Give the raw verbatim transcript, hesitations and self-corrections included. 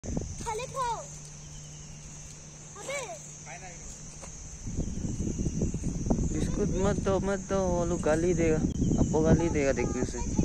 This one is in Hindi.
खाले खाओ। अबे बिस्कुट मत दो मत दो, वो लोग गाली देगा, आपको गाली देगा देखने से।